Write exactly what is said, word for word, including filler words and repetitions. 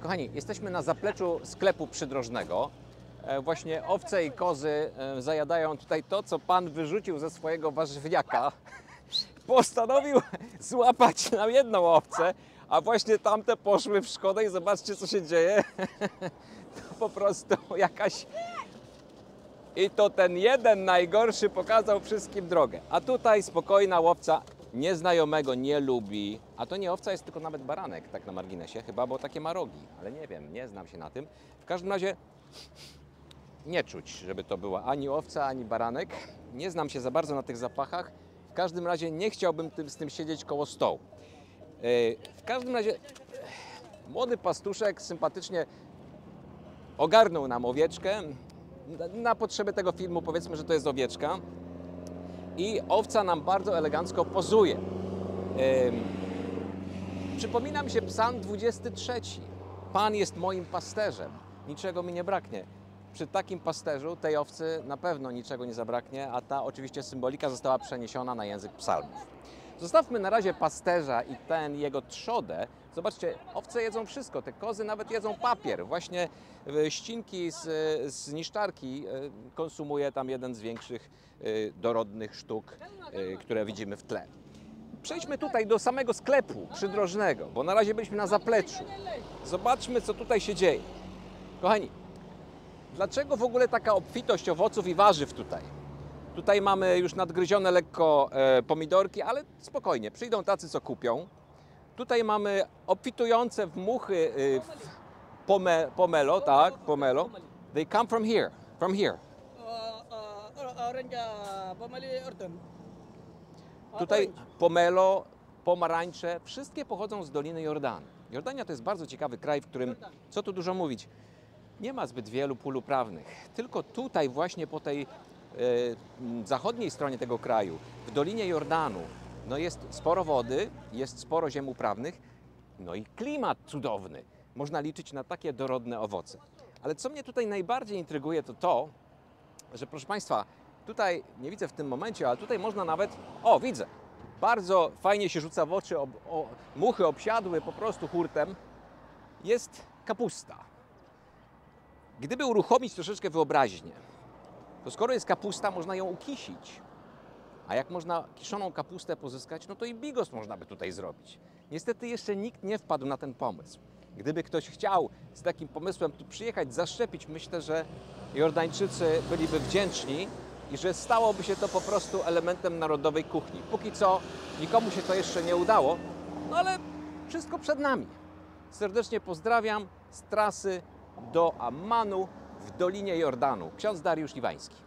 Kochani, jesteśmy na zapleczu sklepu przydrożnego. Właśnie owce i kozy zajadają tutaj to, co pan wyrzucił ze swojego warzywniaka. Postanowił złapać nam jedną owcę, a właśnie tamte poszły w szkodę i zobaczcie, co się dzieje. To po prostu jakaś... I to ten jeden najgorszy pokazał wszystkim drogę. A tutaj spokojna łowca nieznajomego nie lubi. A to nie owca, jest tylko nawet baranek, tak na marginesie chyba, bo takie ma rogi. Ale nie wiem, nie znam się na tym. W każdym razie nie czuć, żeby to była ani owca, ani baranek. Nie znam się za bardzo na tych zapachach. W każdym razie nie chciałbym tym, z tym siedzieć koło stołu. W każdym razie młody pastuszek sympatycznie ogarnął nam owieczkę. Na potrzeby tego filmu powiedzmy, że to jest owieczka. I owca nam bardzo elegancko pozuje. Przypomina mi się Psalm dwudziesty trzeci. Pan jest moim pasterzem. Niczego mi nie braknie. Przy takim pasterzu tej owcy na pewno niczego nie zabraknie, a ta oczywiście symbolika została przeniesiona na język psalmów. Zostawmy na razie pasterza i ten jego trzodę. Zobaczcie, owce jedzą wszystko, te kozy nawet jedzą papier. Właśnie ścinki z, z niszczarki konsumuje tam jeden z większych dorodnych sztuk, które widzimy w tle. Przejdźmy tutaj do samego sklepu przydrożnego, bo na razie byliśmy na zapleczu. Zobaczmy, co tutaj się dzieje. Kochani, dlaczego w ogóle taka obfitość owoców i warzyw tutaj? Tutaj mamy już nadgryzione lekko e, pomidorki, ale spokojnie, przyjdą tacy, co kupią. Tutaj mamy obfitujące w muchy e, w pome, pomelo, tak, pomelo. They come from here, from here. Tutaj pomelo, pomarańcze, wszystkie pochodzą z Doliny Jordanu. Jordania to jest bardzo ciekawy kraj, w którym, co tu dużo mówić, nie ma zbyt wielu pól uprawnych. Tylko tutaj właśnie po tej e, zachodniej stronie tego kraju, w Dolinie Jordanu, no jest sporo wody, jest sporo ziem uprawnych, no i klimat cudowny. Można liczyć na takie dorodne owoce. Ale co mnie tutaj najbardziej intryguje, to to, że proszę Państwa, tutaj, nie widzę w tym momencie, ale tutaj można nawet, o widzę, bardzo fajnie się rzuca w oczy, o, o, muchy obsiadły po prostu hurtem, jest kapusta. Gdyby uruchomić troszeczkę wyobraźnię, to skoro jest kapusta, można ją ukisić. A jak można kiszoną kapustę pozyskać, no to i bigos można by tutaj zrobić. Niestety jeszcze nikt nie wpadł na ten pomysł. Gdyby ktoś chciał z takim pomysłem tu przyjechać, zaszczepić, myślę, że Jordańczycy byliby wdzięczni i że stałoby się to po prostu elementem narodowej kuchni. Póki co nikomu się to jeszcze nie udało, no ale wszystko przed nami. Serdecznie pozdrawiam z trasy do Ammanu w Dolinie Jordanu. Ksiądz Dariusz Iwański.